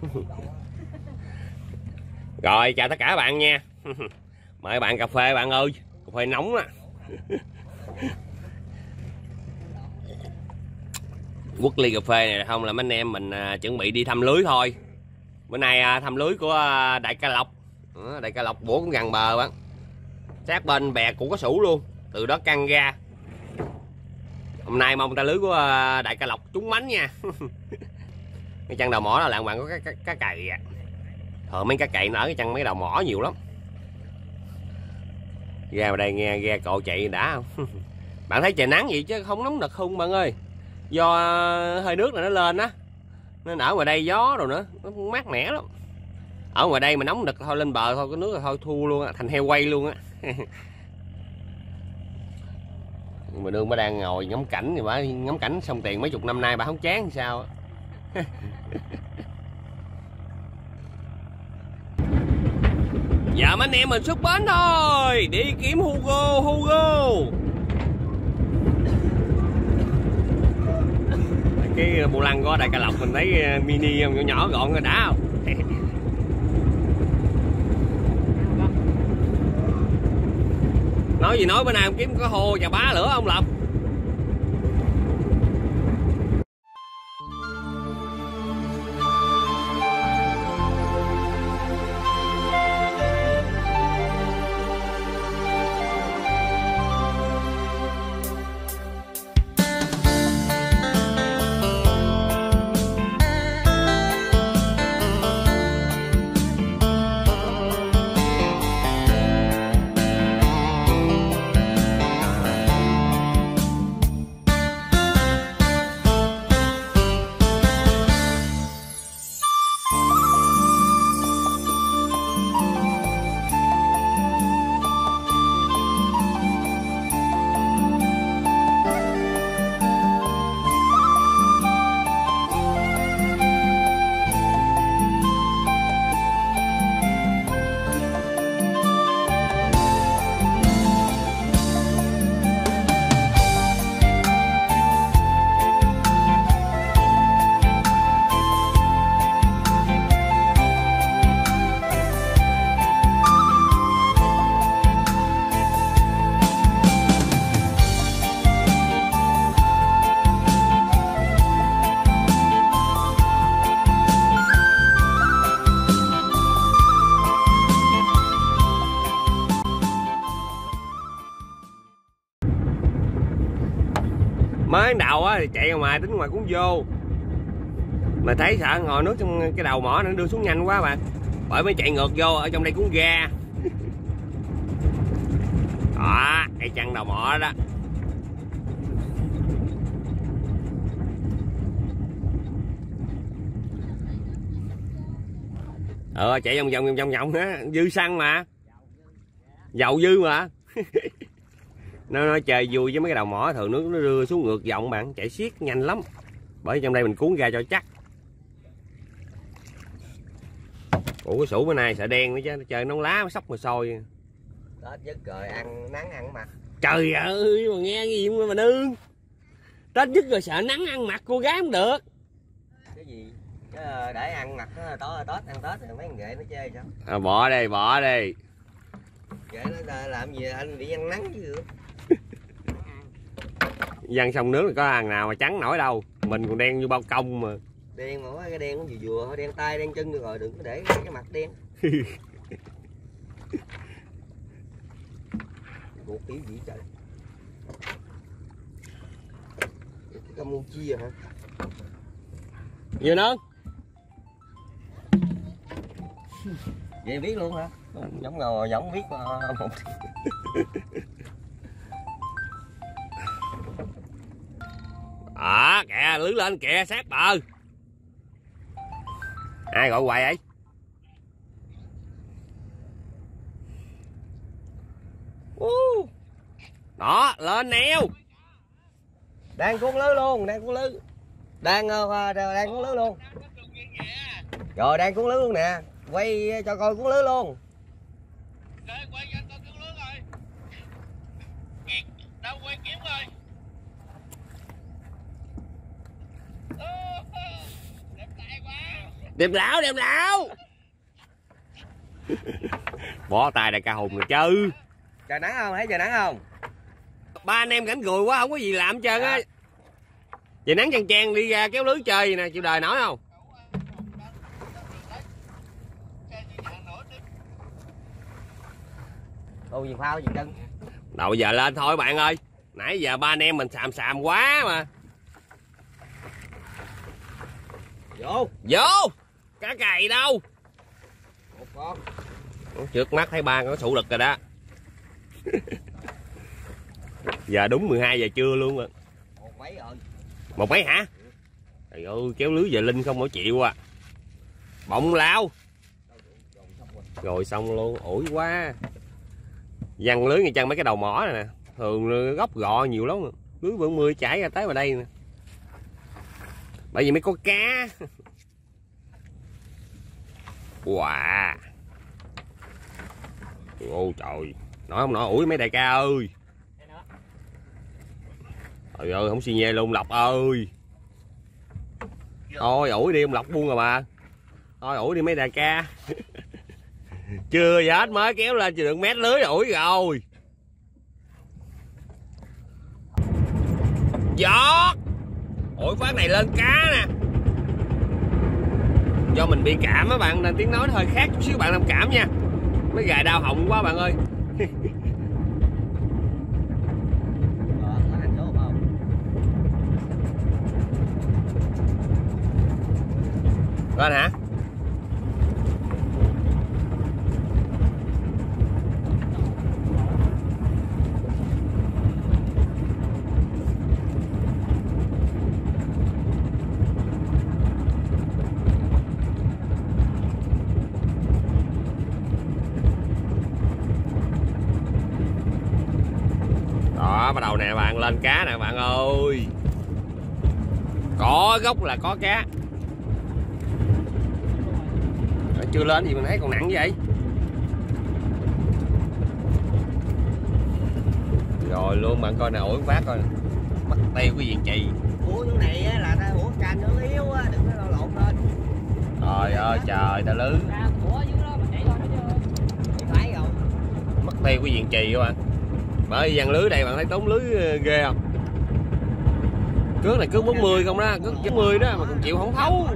Rồi chào tất cả các bạn nha. Mời bạn cà phê bạn ơi, cà phê nóng á. Quất ly cà phê này không là mấy anh em mình chuẩn bị đi thăm lưới thôi. Bữa nay thăm lưới của Đại Ca Lộc. Đại Ca Lộc bố cũng gần bờ bạn. Sát bên bè cũng có sủ luôn, từ đó căng ra. Hôm nay mong ta lưới của Đại Ca Lộc trúng mánh nha. Cái chân đầu mỏ là làng bạn có cá cày à. Thường mấy cá cày nó ở cái chân mấy đầu mỏ nhiều lắm. Ra vào đây nghe ghe cộ chạy đã không? Bạn thấy trời nắng vậy chứ không nóng nực không bạn ơi. Do hơi nước là nó lên á, nên ở ngoài đây gió rồi nữa, nó mát mẻ lắm. Ở ngoài đây mà nóng nực thôi lên bờ thôi, có nước là thôi thua luôn á, thành heo quay luôn á. Mà đương bà đang ngồi ngắm cảnh thì bà ngắm cảnh xong tiền mấy chục năm nay bà không chán sao. Giờ mấy anh em mình xuất bến thôi, đi kiếm Hugo. Cái bộ lăng của Đại Ca Lộc mình thấy mini nhỏ nhỏ gọn rồi đã không? Nói gì nói, bữa nay không kiếm có hồ và bá lửa không Lộc? Mới đầu á thì chạy ra ngoài tính ngoài cũng vô, mà thấy sợ ngồi nước trong cái đầu mỏ nó đưa xuống nhanh quá bạn, bởi mới chạy ngược vô. Ở trong đây cũng ga đó, cái chân đầu mỏ đó. Chạy vòng á, dư xăng mà, dầu dư mà. Nó chơi vui với mấy cái đầu mỏ, thường nước nó đưa xuống ngược dòng bạn, chạy xiết nhanh lắm. Bởi trong đây mình cuốn ra cho chắc. Ủa cái sủ bữa nay sợ đen nữa chứ, trời nóng lá sóc mà sôi. Tết dứt rồi ăn nắng ăn mặt. Trời ơi mà nghe cái gì mà nương. Tết dứt rồi sợ nắng ăn mặt cô gái không được. Cái gì? Để ăn mặt Tết ăn Tết rồi mấy thằng ghệ nó chơi sao? Bỏ đi. Ghệ nó làm gì anh bị ăn nắng chứ. Dân sông nước có hàng nào mà trắng nổi đâu, mình còn đen như bao công mà. Đen mà cái đen cũng vừa thôi, đen tay đen chân rồi, đừng có để cái mặt đen. Cuộc kiểu gì trời? Campuchia hả? Nhiều nữa. Vậy biết luôn hả? Giống ngồi giống biết một. Kìa lưới lên kìa, sát bờ. Ai gọi hoài vậy? Đó lên neo. Đang cuốn lưới luôn, đang cuốn lưới. Đang cuốn lưới luôn. Rồi đang cuốn lưới luôn nè. Quay cho coi cuốn lưới luôn. Quay cho coi cuốn lưới rồi. Đâu quay kiếm rồi. Đẹp tay quá. Đem lão, đem lão. Bỏ tay đại ca Hùng rồi chứ. Trời nắng không? Thấy trời nắng không? Ba anh em rảnh rùi quá không có gì làm hết trơn á. Vậy nắng chang chang đi ra kéo lưới chơi gì nè, chịu đời nổi không? Ô gì phao gì chân. Đầu giờ lên thôi bạn ơi. Nãy giờ ba anh em mình xàm quá mà. Vô. Vô. Cá cày đâu? Một con. Trước mắt thấy ba có sụ lực rồi đó. Giờ đúng 12 giờ trưa luôn rồi. Một mấy rồi. Một mấy hả? Trời ơi, kéo lưới về Linh không mỗi chịu à. Bọng lao. Rồi xong luôn, ủi quá. Văng lưới ngay chân mấy cái đầu mỏ này nè. Thường góc gọ nhiều lắm. Lưới vẫn mưa chảy ra tới vào đây nè. Bởi vì mới có cá. Wow. Ôi trời. Nói không nói ủi mấy đại ca ơi. Trời ơi không xi nhê luôn Lộc ơi. Thôi ủi đi ông Lộc buông rồi mà. Thôi ủi đi mấy đại ca. Chưa gì hết mới kéo lên chưa được mét lưới ủi rồi. Giọt. Ủi phát này lên cá nè. Do mình bị cảm á bạn nên tiếng nói hơi khác chút xíu bạn thông cảm nha. Mấy gài đau họng quá bạn ơi. Lên hả? Đó bắt đầu nè bạn, lên cá nè bạn ơi. Có gốc là có cá. Chưa lên gì mình thấy còn nặng vậy. Rồi luôn bạn coi nè, ủi phát coi nè. Mất tiêu cái diện chì. Ủa chỗ này á là ta ủa canh nó yếu á, đừng có lộn lên. Trời ơi trời ta lứ. Phải rồi. Mất tiêu cái diện chì các bạn. Bởi vì dàn lưới đây bạn thấy tốn lưới ghê không? Cước này cước 40 không đó, cước 90 đó mà còn chịu không thấu.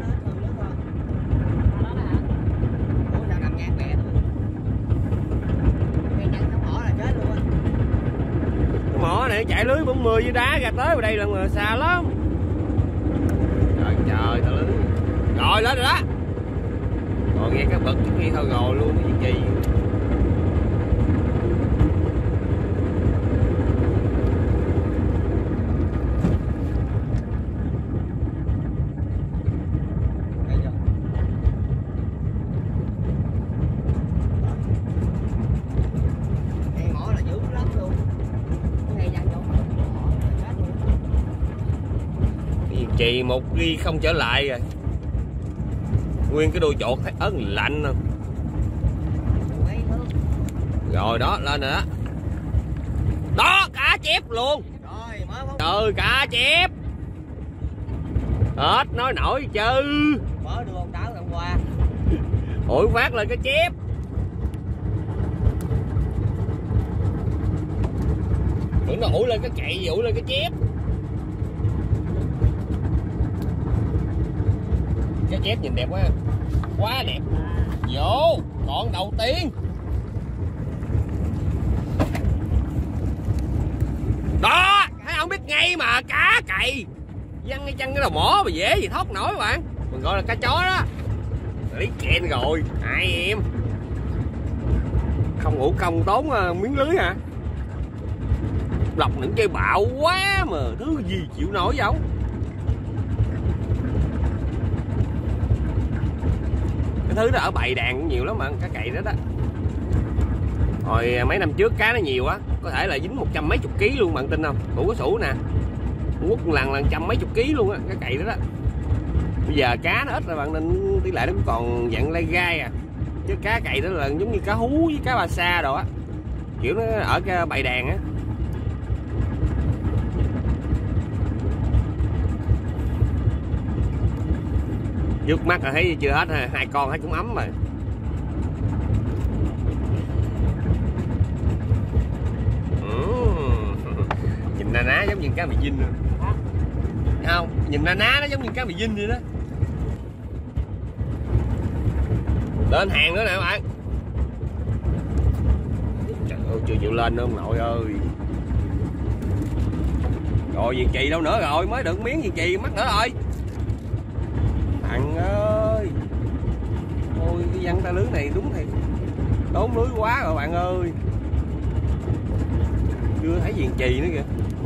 Mỏ này chạy lưới 40 với đá ra tới vào đây là mà xa lắm. Trời trời tao lưới. Rồi lên rồi đó. Rồi nghe cái bật trước khi thôi rồi luôn cái gì. Chì một ghi không trở lại rồi. Nguyên cái đuôi chột thấy ớn lạnh không. Rồi đó lên rồi đó. Đó cá chép luôn. Trời cá chép. Hết nói nổi chứ. Mở đưa con táo hôm qua. Ủi phát lên cái chép. Tưởng nó ủi lên cái cậy ủi lên cái chép. Cái chép nhìn đẹp quá. Quá đẹp. Vô con đầu tiên. Đó thấy không biết ngay mà cá cày. Văng ngay chân cái đầu mỏ mà dễ gì thoát nổi bạn. Mình gọi là cá chó đó. Lấy kẹn rồi. Hai em. Không ngủ công tốn miếng lưới hả? Lọc những cây bạo quá mà thứ gì chịu nổi vậy không? Cái thứ đó ở bầy đàn cũng nhiều lắm mà cá cày đó đó. Hồi mấy năm trước cá nó nhiều quá, có thể là dính 100 mấy chục ký luôn bạn tin không? Đủ có sủ nè. Quất lần trăm mấy chục ký luôn á, cá cày đó đó. Bây giờ cá nó ít rồi bạn nên tỷ lệ nó cũng còn dạng lai gai à. Chứ cá cày đó là giống như cá hú với cá ba sa đồ á. Kiểu nó ở cái bầy đàn á. Trước mắt là thấy chưa hết, hai con thấy cũng ấm rồi. Nhìn na ná giống như cá bị dinh rồi. Không, nhìn na ná nó giống như cá bị dinh vậy đó. Lên hàng nữa nè các bạn. Trời ơi, chưa chịu lên nữa ông nội ơi. Rồi viền chì đâu nữa rồi, mới được miếng viền chì mất nữa rồi. Thằng ơi. Ôi cái văn ta lưới này đúng thì đốn lưới quá rồi bạn ơi. Chưa thấy viền chì nữa kìa.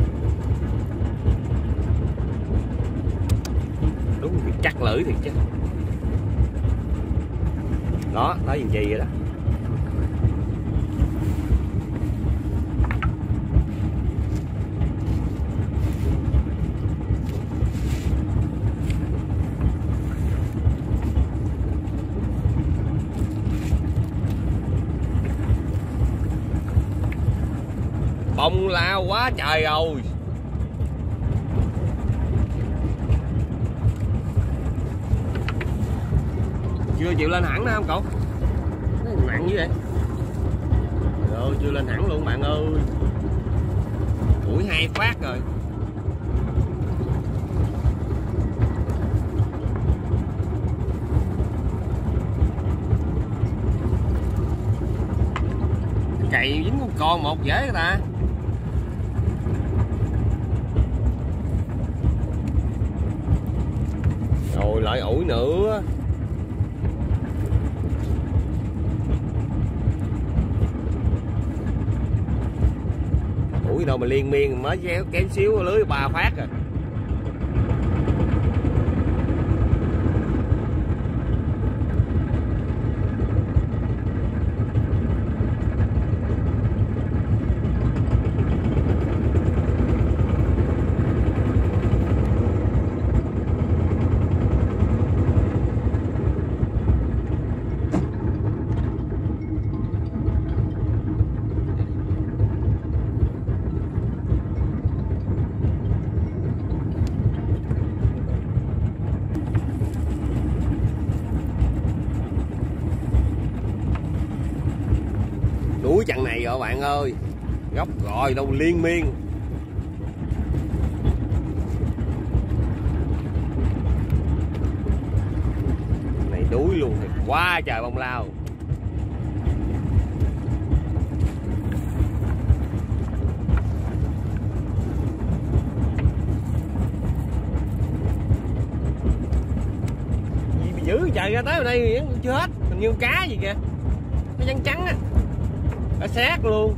Đúng thì chắc lưỡi thiệt chứ. Đó, thấy viền chì rồi đó. Bông lao quá trời rồi. Chưa chịu lên hẳn nữa không cậu? Nó nặng như vậy. Rồi chưa lên hẳn luôn bạn ơi. Mũi 2 phát rồi. Cày dính con một dễ người ta. Rồi lại ủi nữa. Ủi đâu mà liên miên mới kém xíu lưới 3 phát rồi. Đuổi chặng này rồi bạn ơi. Góc rồi đâu liên miên. Này đuổi luôn thì quá trời bông lao. Gì mà dữ trời, ra tới ở đây chưa hết. Hình như cá gì kìa. Nó trắng trắng á. Cá xác luôn.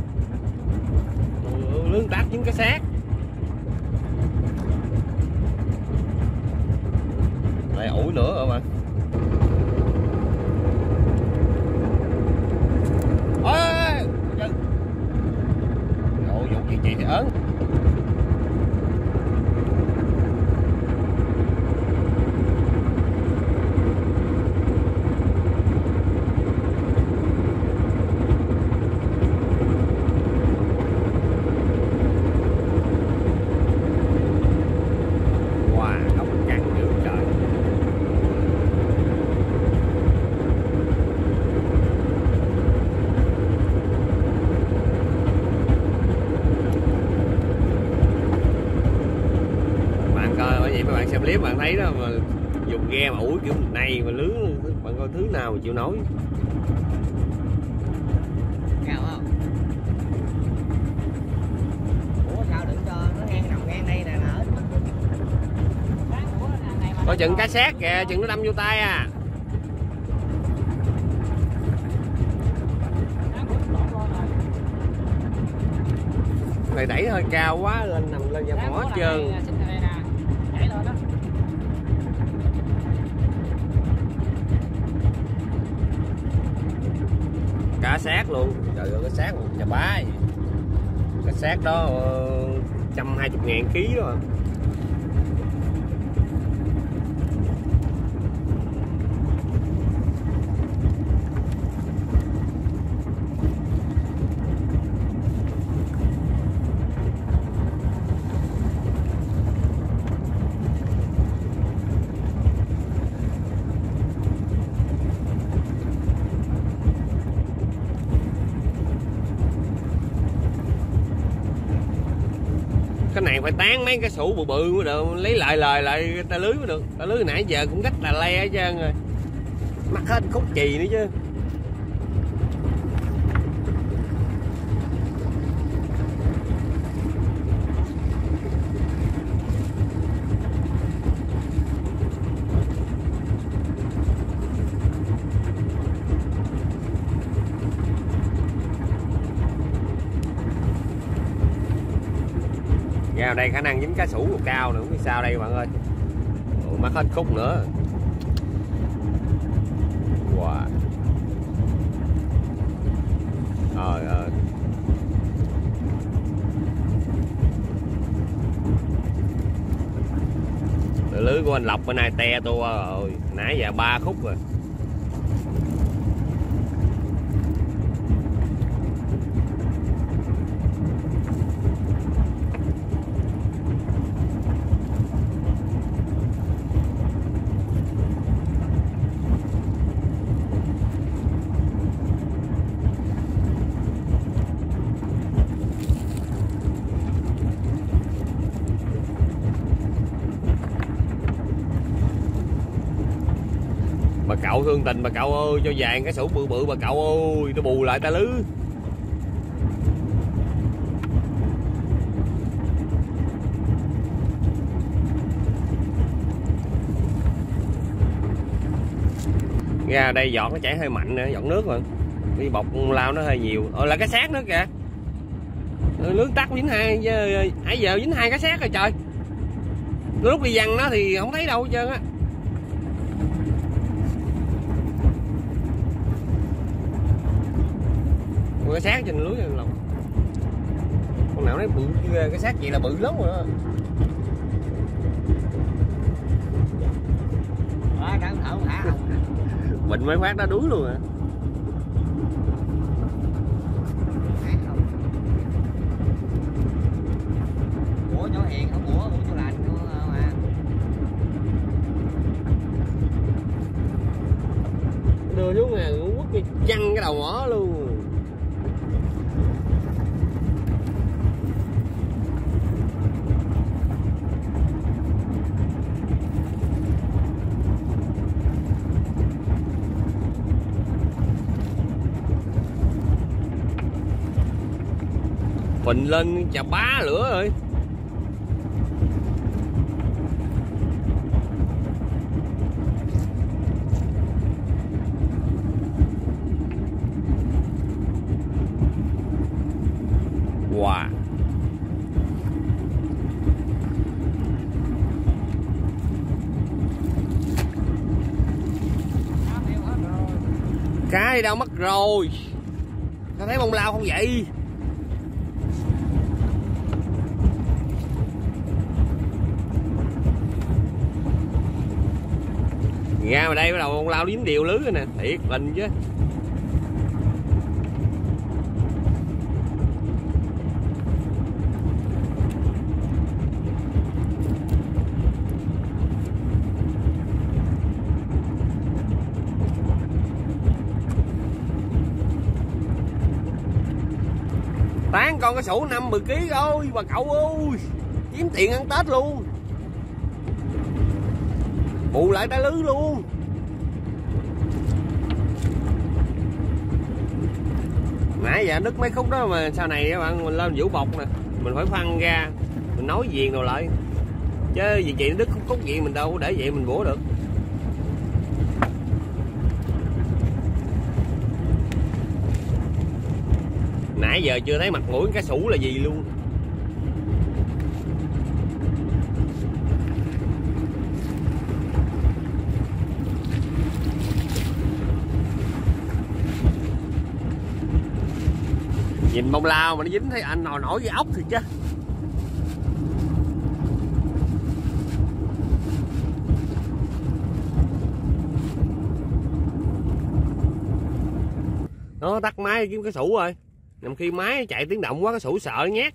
Lươn tát dính cá xác. Lại ủi nữa rồi mà. Ôi ôi vụ gì thì ớn. Xem clip bạn thấy đó, mà dùng ghe mà ủi kiểu này mà lưới bạn coi thứ nào mà chịu nổi. Cao không? Ủa sao đừng cho nó ngang nằm ngang đây nè nở. Coi chừng cá xác kìa, chừng nó đâm vô tay à. Này đẩy hơi cao quá lên nằm lên ra bỏ hết trơn. Cá xác luôn, trời ơi cá xác chà bá vậy. Cá xác đó 120.000 kg đó. này phải tán mấy cái sủ bự bự mới được, lấy lại ta lưới mới được. Ta lưới nãy giờ cũng rất là le hết trơn rồi, mắc hết khúc chì nữa chứ. Ra đây khả năng dính cá sủ cao nữa, không biết sao đây các bạn ơi. Mắc hết khúc nữa. Wow. Trời ơi. Tựa lưới của anh Lộc bên này te tua rồi, nãy giờ 3 khúc rồi. Bà cậu thương tình bà cậu ơi, cho vàng cái sủ bự bự bà cậu ơi, nó bù lại ta lưới. Ra đây giọt nó chảy hơi mạnh nữa, giọt nước rồi. Đi bọc lao nó hơi nhiều. Là cái xác nữa kìa. Lưới tắt dính hai, nãy giờ dính 2 cái xác rồi trời. Lúc đi văng nó thì không thấy đâu hết trơn á. Cái xác trên lưới này lòng. Con nào nói bự cái xác vậy là bự lắm rồi đó. Cẩn thận hả không? Bệnh mấy phát đó đuối luôn à. Bủa chỗ hiền không bủa chỗ lành không à. Đưa xuống nè, quất cái chăn cái đầu mỏ luôn. Phình lên chà bá lửa rồi. Wow. Cá đi đâu mất rồi. Tao thấy bông lao không vậy? Ra mà đây bắt đầu bông lao dính điều lưới rồi nè, thiệt tình chứ. Tán con cái sủ 50 kg thôi bà cậu ơi, kiếm tiền ăn Tết luôn, bù lại ta lưới luôn. Nãy giờ đứt mấy khúc đó mà sau này các bạn mình lên vũ bọc nè, mình phải phăng ra mình nói viền rồi lại, chứ vì chị đứt khúc vậy mình đâu để vậy mình bủa được. Nãy giờ chưa thấy mặt mũi cá sủ là gì luôn. Nhìn bông lao mà nó dính thấy anh nổi cái ốc thiệt chứ. Nó tắt máy kiếm cái sủ rồi. Nằm khi máy chạy tiếng động quá cái sủ sợ nhát.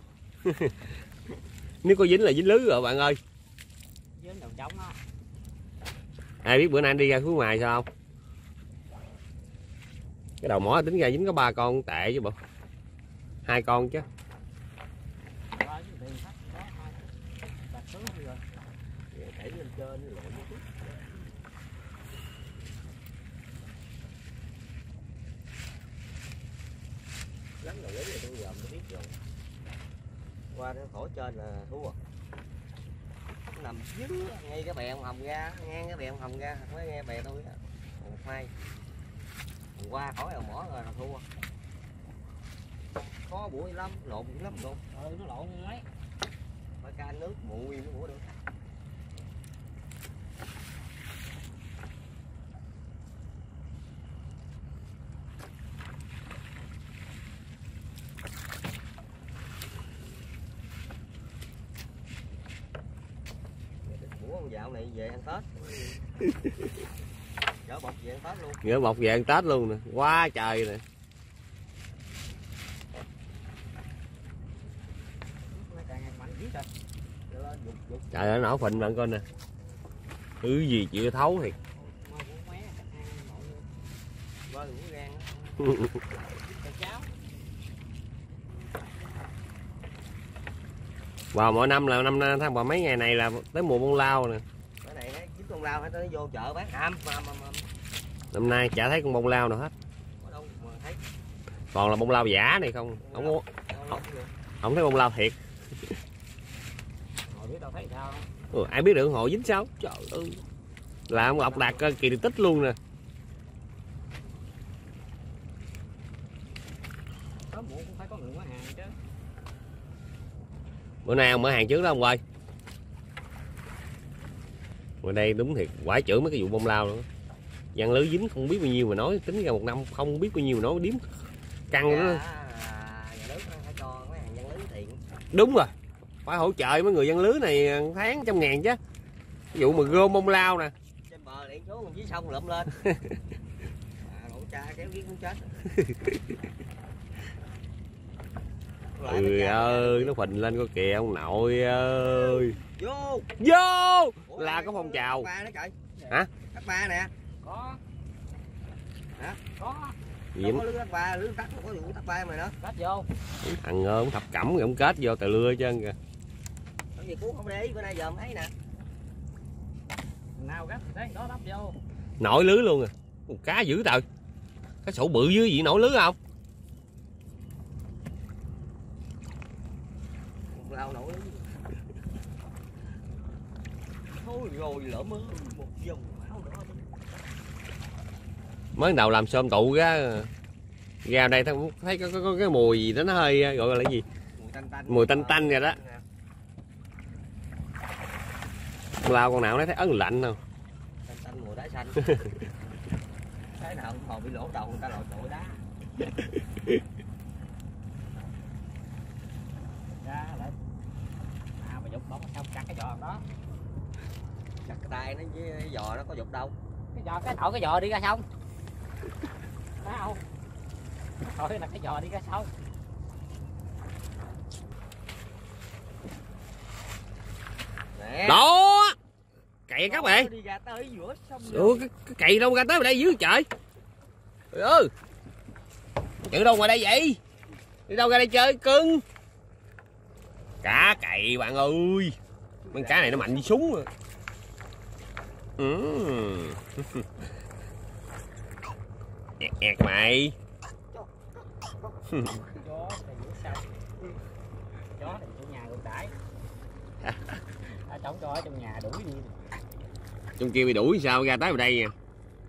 Nếu có dính là dính lưới rồi bạn ơi. Dính đầu trống đó. Ai biết bữa nay anh đi ra phía ngoài sao không? Cái đầu mỏ tính ra dính có 3 con tệ chứ bộ. 2 con chứ. Qua nó khỏi trên là thua. Nó nằm dưới ngay cái bè hồng ra, ngang cái bè hồng ra, mới nghe bè tôi á. Một hai. Qua khỏi đầu mỏ rồi là thua. Khó bụi lắm, lộn lắm luôn. Nó lộn mấy. Phải can nước mùi mới bủa được. Bủa con dạo này về ăn Tết. Gỡ bọc về ăn Tết luôn. Gỡ bọc về ăn Tết luôn nè, quá trời nè. Trời ơi nổ phình bạn coi nè. Thứ gì chịu thấu thiệt. Vào mỗi năm là năm tháng vào mấy ngày này là tới mùa bông lau nè. Cái này chín con lao hay nó vô chợ bán Năm nay chả thấy con bông lau nào hết. Còn là bông lau giả này không. Không thấy bông lau thiệt. Ai biết được hộ dính sao? Trời ơi. Làm Ngọc đạt kỳ tích luôn nè. Bữa nay ông mở hàng trước đó ông ơi. Bữa đây đúng thiệt quả chữ mấy cái vụ bông lao nữa. Giăng lưới dính không biết bao nhiêu mà nói, tính ra một năm không biết bao nhiêu mà nói điếm căng nữa. Đúng rồi. Phải hỗ trợ mấy người giăng lưới này tháng 100.000 chứ. Ví dụ mà gom bông lao nè. Trên bờ điện xuống dưới sông lụm lên. Lỗ cha kéo giết muốn chết. Trời ơi, nó phình lên coi kìa ông nội ơi. Vô. Vô. Là có phong trào. Hả? Cắt ba nè. Có. Hả? Có. Gì có lưới cắt ba, lưới cắt có vụ cắt ba mày đó. Cắt vô. Thằng ông thập cẩm rồi ông kết vô tờ lưa chân kìa. Có gì cuốn không để ý bữa nay giờ ông thấy nè. Nào gấp đấy, đó đắp vô. Nổi lưới luôn à. Cá dữ trời. Cái sổ bự dưới gì nổi lưới không? Lao nổi lưới. Thôi rồi lỡ mơ một dòng máu nữa. Mới đầu làm xôm tụ ra đây thấy có cái mùi gì đó nó hơi gọi là cái gì? Mùi tanh tanh rồi đó. Lao con nào nó thấy ớn lạnh không? Tanh tanh mùi đá xanh. Cái nào không còn bị lỗ đầu người ta lội tội đá. Ra lại. À mà dục bóng xong cắt cái giò đó. Cắt cái tay nó với cái giò nó có dục đâu. Cái giò cái nội cái giò đi ra xong. Phải không? Thôi là cái giò đi ra sau. Đó. Cày các bạn. Đi ra tới giữa sông. Ủa, cái cày đâu ra tới đây dưới trời. Trời ơi. Chữ đâu ngoài đây vậy? Đi đâu ra đây chơi cưng? Cá cày bạn ơi. Con cá này nó mạnh như súng rồi. Ẹt mày. Chó thì giữa sông. Chó thì trong nhà luôn đãi. Chống cho ở trong nhà đuổi đi. Trong kia bị đuổi sao ra tới đây nha.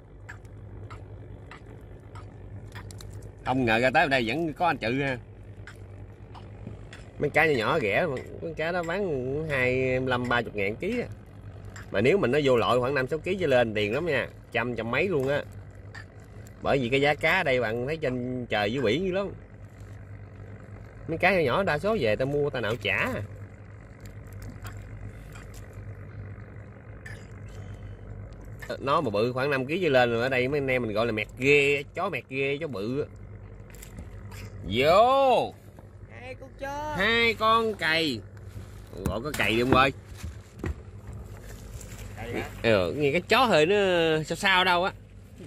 Không ngờ ra tới đây vẫn có anh Chự ha. Mấy cá nhỏ nhỏ rẻ, mấy cá đó bán 25-30 ngàn ký. Mà nếu mình nó vô loại khoảng 5-6 kg trở lên tiền lắm nha, trăm mấy luôn á. Bởi vì cái giá cá ở đây bạn thấy trên trời dưới biển dữ lắm. Mấy cá nhỏ nhỏ đa số về ta mua ta nạo trả. Nó mà bự khoảng 5 kg trở lên rồi, ở đây mấy anh em mình gọi là mẹt ghê, chó mẹt ghê, chó bự. Vô. Hai con cày. Gọi có cày đi ông ơi. Nghe cái chó hơi nó sao sao đâu á.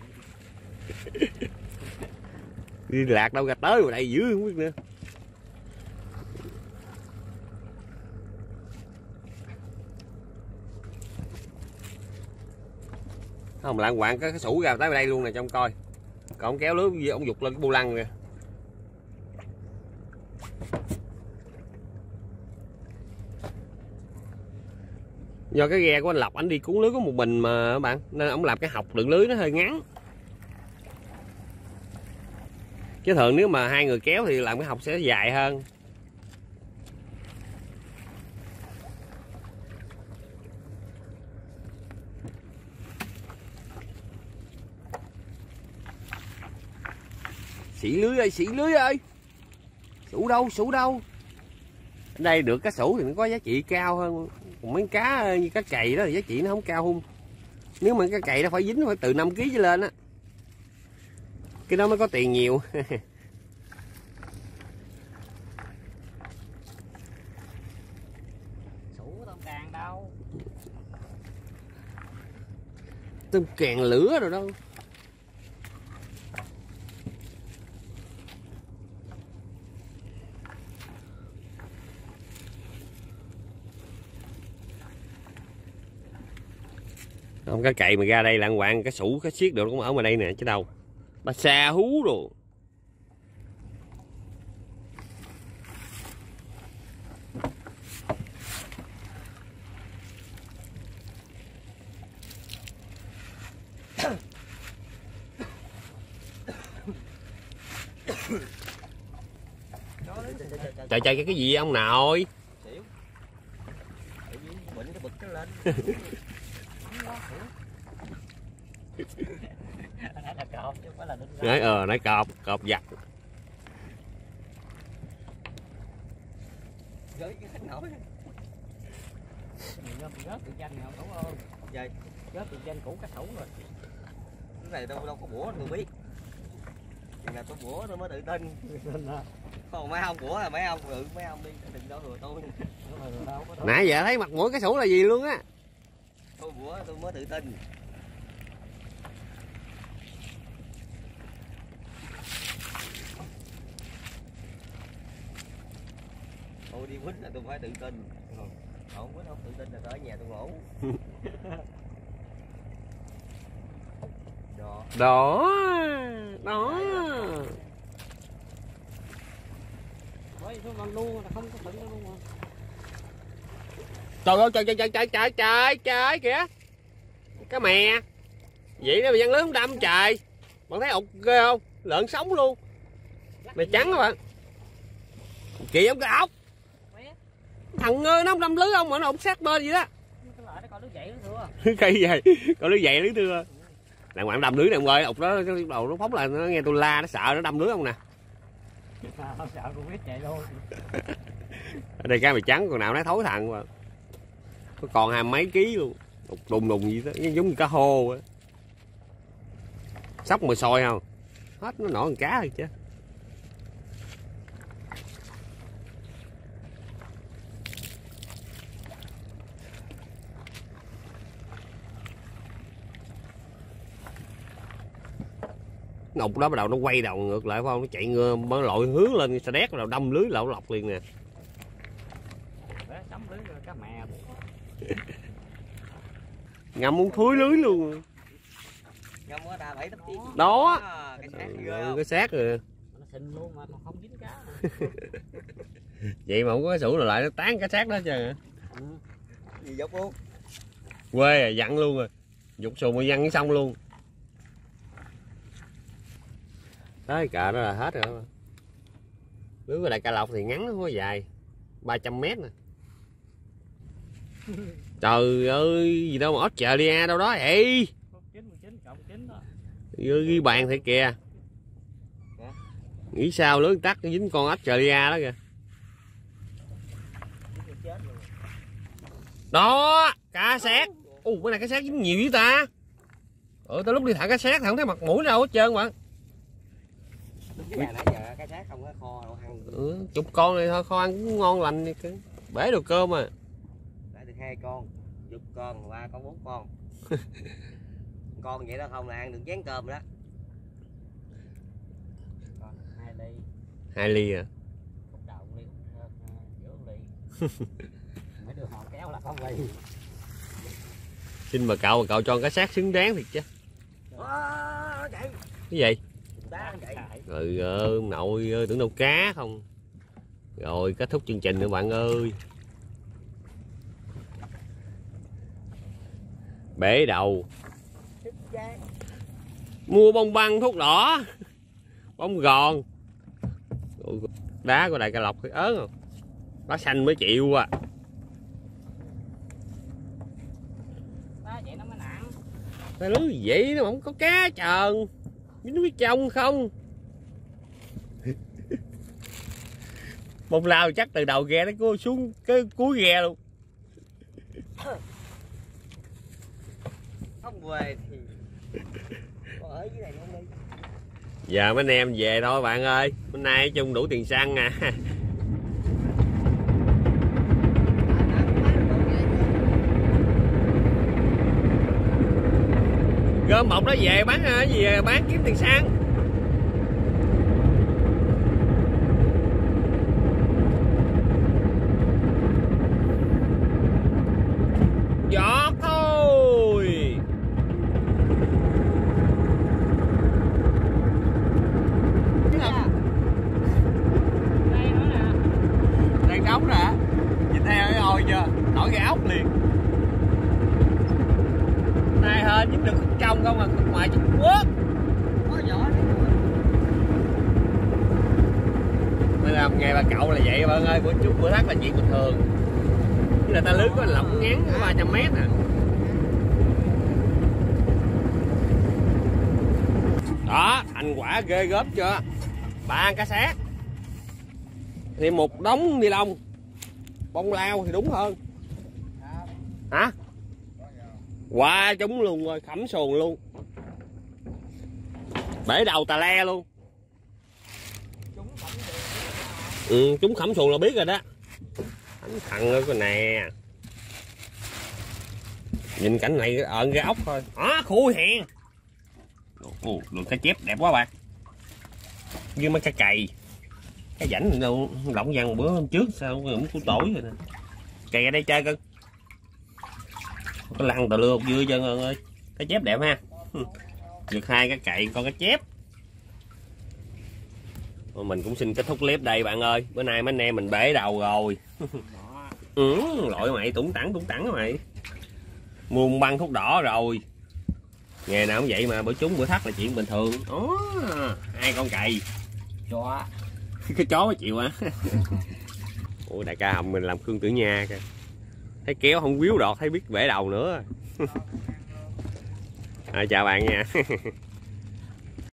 Đi lạc đâu ra tới rồi đây dữ không biết nữa. Không lạng quạng cái sủ ra tới đây luôn nè, trong coi. Còn ông kéo lưới ông dục lên cái bu lăng kìa. Do cái ghe của anh Lộc anh đi cuốn lưới có một mình mà các bạn, nên ông làm cái học đựng lưới nó hơi ngắn. Chứ thường nếu mà hai người kéo thì làm cái học sẽ dài hơn. Xỉ lưới ơi, xỉ lưới ơi. Sủ đâu, sủ đâu. Ở đây được cá sủ thì nó có giá trị cao hơn. Còn mấy cá như cá cày đó thì giá trị nó không cao không. Nếu mà cá cày nó phải dính phải từ 5 kg trở lên á. Cái đó mới có tiền nhiều. Sủ tôm càng đâu. Tôm càng lửa rồi đâu. Không, cá cày mà ra đây lạng quạng cá sủ cá xiết được cũng ở ngoài đây nè chứ đâu. Ba sa hú rồi. Trời trời cái gì ông nội? Xỉu. Tự nhiên bệnh cái bực nó lên. Nãy là cọp chứ không phải là đinh Nãy nãy cọp giặt. Gới cái khách nổi. Mình rớt từ danh nào đúng không? Vậy. Rớt từ danh cũ cá sủ rồi. Cái này đâu có bủa tôi biết. Chừng nào tôi bủa tôi mới tự tin. Còn mấy ông bủa là mấy ông đi đừng đổ thừa tôi. Nãy giờ thấy mặt mũi cá sủ là gì luôn á. Tôi bủa tôi mới tự tin. Tôi đi quýt là tôi phải tự tin. Không quýt không tự tin là tôi ở nhà tôi ngủ. Đó. Đó. Bởi vì nó luôn là không có thử nó luôn. Trời ơi trời kìa. Cá mè. Vậy đó mà dân lớn không đâm trời. Bạn thấy ục ghê không? Lợn sống luôn. Mày trắng các bạn. Kìa ông cái ốc. Thằng ơi nó không đâm lưới không mà nó ục sát bên gì đó. Cái loại nó coi lưới dậy nó thưa. Cây gì? Coi lưới dậy lưới thưa. Đàng hoàng đâm lưới này ông ơi, ục đó cái đầu nó phóng là nó nghe tôi la nó sợ nó đâm lưới không nè. Không sợ con biết chạy luôn. Ở đây cá mày trắng còn nào nó thối thằng mà. Có còn 20 mấy ký luôn. Đùng đùng gì đó, giống như cá hô á. Sóc mà soi không? Hết nó nổi con cá rồi chứ. Ngục đó bắt đầu nó quay đầu ngược lại phải không? Nó chạy ngựa mới lội hướng lên xe đét bắt đầu đâm lưới lậu lọc liền nè. Đấm lưới cá mè. Ngầm muốn thúi lưới luôn. Ngâm có ta 7 tấm chiếc. Đó. Cái xác ghê không? Cái xác rồi. Nó xinh luôn mà còn không dính cá. Vậy mà không có cái sủ rồi lại nó tán cái xác đó chứ. Gì dốc luôn. Quê à, dặn luôn rồi. Dục xuồng mà văng cái sông luôn. Tới cờ đó là hết rồi. Lưới của Đại Ca Lộc thì ngắn nó không có dài. 300 mét nè. Trời ơi, gì đâu mà Australia đâu đó vậy? 19 cộng 9 đó. Ghi bàn thiệt kìa. Nghĩ sao lưới tắt nó dính con Australia đó kìa. Đó, cá sét. Bữa nay cá sét dính nhiều với ta. Tới lúc đi thả cá sét thì không thấy mặt mũi đâu hết trơn mà. Nãy giờ cái xác không có kho đâu ăn. Chục con này thôi kho ăn cũng ngon lành đi. Bể đồ cơm à. Đã được 2 con, chục con, 3 con, 4 con. Con vậy đó không là ăn được chén cơm đó. Còn 2 ly. 2 ly à. Khúc đầu ly, giữa ly. Mấy đứa họ kéo là không ly. Xin mà cậu cho cá sét xứng đáng thiệt chứ. Chạy. Cái gì? Đá chạy. Nội ơi, tưởng đâu cá không. Rồi kết thúc chương trình nữa bạn ơi. Bể đầu. Mua bông băng thuốc đỏ, bông gòn. Đá của Đại Ca Lộc cái ớn không? Đá xanh mới chịu à. Đó, vậy nó mới nặng. Cái lưới vậy nó không có cá tròn. Nó biết trông không? Bông lao chắc từ đầu ghe nó xuống cái cuối ghe luôn. Không về thì ở dưới này không đi. Giờ mấy anh em về thôi bạn ơi. Bữa nay chung đủ tiền xăng à. Gom một đó về bán gì bán kiếm tiền xăng. Giọt thôi. Đây nữa nè. Đang đóng nè. Nhìn theo cái ôi chưa? Nổi cái ốc liền. Này hên nhưng được khúc trong không à, khúc ngoài Trung Quốc. Có vỏ đấy. Nên làm nghề bà cậu là vậy bạn ơi, bữa chút bữa thắt là chuyện bình thường. Chứ là ta lưới có lỏng ngắn 300 mét à. Đó, thành quả ghê gớm chưa? 3 cá xác. Thì một đống ni lông. Bông lao thì đúng hơn. Hả? Qua chúng luôn rồi, khẩm xuồng luôn. Bể đầu tà le luôn. Ừ, chúng khẩm xuồng là biết rồi đó. Đánh thằng ơi con nè. Nhìn cảnh này ợn cái ốc thôi. Đó, khui hèn. Ồ, được cá chép đẹp quá bạn. Với mấy cá cày. Cái rảnh đâu lỏng văng bữa hôm trước sao cũng củ tỏi rồi nè. Cày ở đây chơi cưng. Có lăn tà lưa dưa chân ơi. Cá chép đẹp ha. Được 2 cá cày con cá chép. Mình cũng xin kết thúc clip đây bạn ơi. Bữa nay mấy anh em mình bể đầu rồi. Lội mày tủng tẳng á mày. Mua băng thuốc đỏ rồi. Nghề nào cũng vậy mà bữa trúng bữa thắt là chuyện bình thường. Đó, 2 con cày. Chó. Cái chó mới chịu hả? Ủa Đại Ca Hồng mình làm Khương Tử Nha kìa. Thấy kéo không quýu đọt thấy biết bể đầu nữa. Chào bạn nha.